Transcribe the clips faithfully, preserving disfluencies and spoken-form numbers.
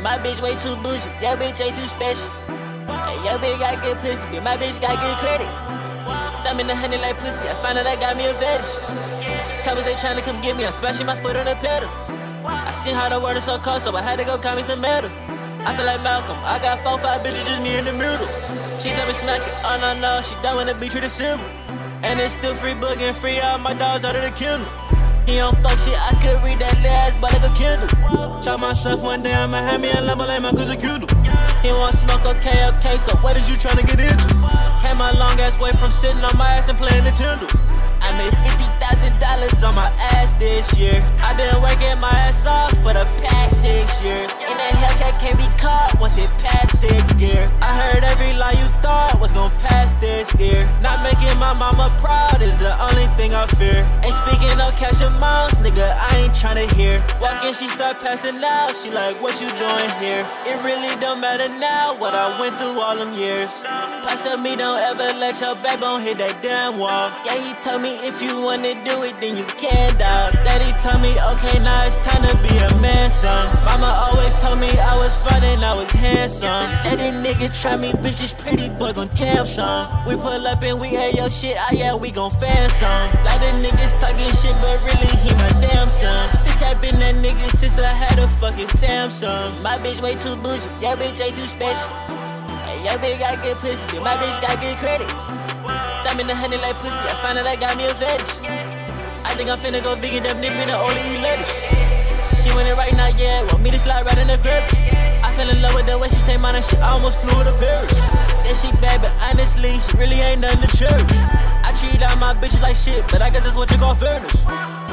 my bitch way too bougie, your bitch ain't too special. Hey, your bitch got good pussy, but my bitch got good credit. Thumb in the honey like pussy, I find out I got me a advantage. Couples they tryna come get me, I'm smashing my foot on the pedal. I seen how the world is so cold, so I had to go call me some metal. I feel like Malcolm, I got four, five bitches, just me in the middle. She tell me smack it, oh no, no, she done wanna be treated civil. And it's still free book and free all my dogs out of the kennel. He don't fuck shit, I could read that last but like a Kindle. Tell myself one day I'ma have me a Lambo like my cousin Kendall. He want smoke, okay, okay, so what is you tryna get into? Came a long ass way from sitting on my ass and playing Nintendo. I made fifty thousand dollars on my ass this year. I been working my ass off for the past six years. And that Hellcat can't be caught once it passed six gear. I heard every lie you thought was gon' pass this year. Not making my mama proud is the only thing I fear. Ain't speaking no cash amounts, nigga, I ain't tryna hear. Walk in, she start passing out, she like, what you doing here? It really don't matter now what I went through all them years. Pastor me, don't ever let your backbone hit that damn wall. Yeah, he told me if you wanna do it, then you can, dog. Daddy told me, okay, now it's time to be a man, son. Mama always told me I was smart and I was handsome. Daddy nigga try me, bitch, this pretty boy gon' jam some. We pull up and we hear your shit, ah yeah, we gon' fan some. Like the niggas talking shit, but really he my damn son. Bitch, I been that nigga since I had a fucking Samsung. My bitch way too bougie, your bitch ain't too special. Hey, your bitch got good pussy, but my bitch got good credit. Thumb in the honey like pussy, I find out I got me a advantage. I think I'm finna go vegan, them niggas finna only eat lettuce. She want it right now, yeah, want me to slide right in the crib. I fell in love with the way she say mine and shit, I almost flew to Paris. Yeah, she bad, but honestly, she really ain't nothing to cherish. I treat all my bitches like shit, but I guess that's what you call fairness.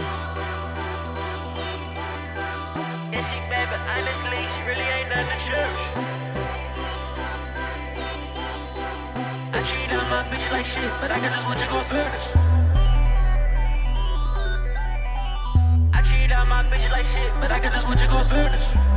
Yeah, she bad, but honestly, she really ain't nothing to cherish. I treat all my bitches like shit, but I guess that's what you call fairness. I treat all my bitches like shit, but I guess that's what you call fairness.